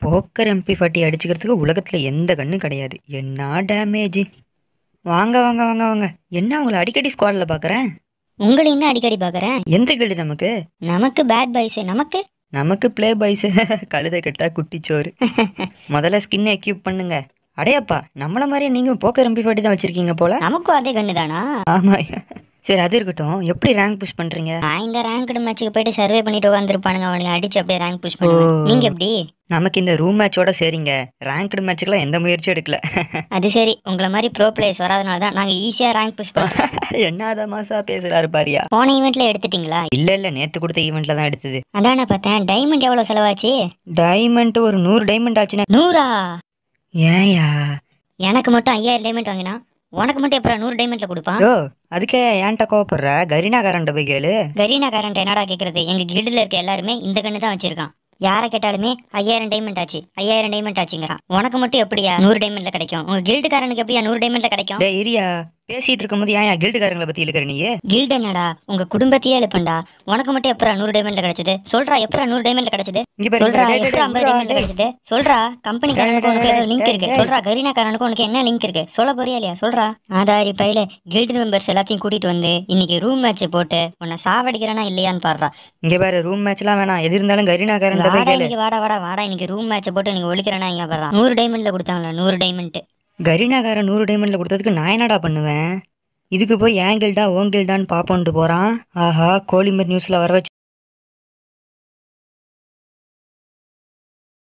Poker MP40 அடிச்சுக்கிறதுக்கு உலகத்துல எந்த கண்ணும் கிடையாது. என்ன டேமேஜ்! வாங்க வாங்க வாங்க வாங்க. என்ன உங்களை அடிக்கடி ஸ்குவாட்ல பாக்குறேன். உங்களையும் தான் அடிக்கடி பாக்குறேன். எந்த கில்டு நமக்கு? நமக்கு பேட் பாய்ஸ். நமக்கு பிளே பாய்ஸ். கழுதை கட்டா குட்டிச்சோறு. முதல்ல ஸ்கின் எக்யூப் பண்ணுங்க. அடையப்பா, நம்மள மாதிரி நீங்க போக்கர் MP40 தான் வச்சிருக்கீங்க போல. நமக்கும் அதே கண்ணு தானா? ஆமா. சரி, அது இருக்கட்டும். எப்படி ரேங்க் புஷ் பண்றீங்க? நான் இந்த ரேங்க்டு மேட்ச்சுக்கு போயிட்டு சர்வே பண்ணிட்டு உட்காந்துருப்பானுங்க, அவனுக்கு அடிச்சு அப்படியே ரேங்க் புஷ் பண்ணுவேன். நீங்க எப்படி? நமக்கு இந்த ரூம் மேட்சோட சரிங்க. ரேங்க்டு மேட்சுக்குலாம் எந்த முயற்சியும் எடுக்கல. அது சரி, உங்களை மாதிரி ப்ரோ பிளேயர்ஸ் வராதனால தான் நாங்க ஈஸியா ரேங்க் புஷ் பண்ணுறோம். என்னத மாசா பேசுறாரு பாரியா. போன ஈவெண்ட்ல எடுத்துட்டீங்களா? இல்ல, நேத்து கொடுத்த ஈவெண்ட்ல தான் எடுத்தது. அதானே பார்த்தேன். டைமண்ட் எவ்வளவு செலவாச்சு? டைமண்ட் ஒரு 100 டைமண்ட் ஆச்சுன்னா. 100? ஏன்யா? எனக்கு மட்டும் 5000 டைமண்ட் வாங்கினா உனக்கு மட்டும் எப்பறம் 100 டைமண்ட்ல கொடுப்பான்? ஓ, அதுக்கே ஏன்ட்ட கோவப்படுற? கரீனா காரண்ட போய் கேளு. கரீனா காரண்ட் என்னடா கேட்கறது? எங்க கில்டுல இருக்க எல்லாருமே இந்த கண்ணு தான் வச்சிருக்கான். யாரை கேட்டாலுமே 5000 டைமண்ட் ஆச்சு, 5000 டைமண்ட் ஆச்சுங்கிறான். உனக்கு மட்டும் எப்படியா 100 டைமண்ட்ல கிடைக்கும்? உங்க கில்டுக்காரனுக்கு எப்படியா 100 டைமண்ட்ல கிடைக்கும்? டேய் இரியா, பேசிட்டு இருக்கும்போது ஏன் கில்டுக்காரங்களை பத்தி இழுக்கிற நீ? கில்டு என்னடா, உங்க குடும்பத்தையே எழுப்பண்டா. உனக்கு மட்டும் எப்பரா 100 டைமண்ட்ல கிடைச்சது? சொல்றா, எப்பரா 100 டைமண்ட்ல கிடைச்சது? சொல்றா, எப்பரா 50 டைமண்ட்ல கிடைச்சது? சொல்றா, கம்பெனிக்காரனுக்கு உனக்கு ஏதோ லிங்க் இருக்கு. சொல்றா, கரீனா காரனுக்கு உனக்கு என்ன லிங்க் இருக்கு? சொல்ல போறியா இல்லையா? சொல்றா. ஆதாரி பையில கில்டு மெம்பர்ஸ் எல்லாத்தையும் கூட்டிட்டு வந்து இன்னைக்கு ரூம் மேட்ச் போட்டு உன்னை சாவடிக்கிறனா இல்லையான்னு பாடுறா. இங்க பாரு, ரூம் மேட்ச்லாம் வேணாம். எது இருந்தாலும் கரீனா காரண்ட போய் கேளு. வாடா இன்னைக்கு ரூம் மேட்ச் போட்டு நீங்க ஒழிக்கிறனா இங்க பாடுறா. 100 டைமண்ட்ல கொடுத்தாங்களா? 100 டைமண்ட். கரீனாக்காரன் 100 டைமண்ட்ல கொடுத்ததுக்கு நான் என்னடா பண்ணுவேன்? இதுக்கு போய் ஏன் கில்டா ஓன் கில்டான்னு பாப்போன்ட்டு போறான். ஆஹா, கோலிமர் நியூஸ்ல வர வச்சு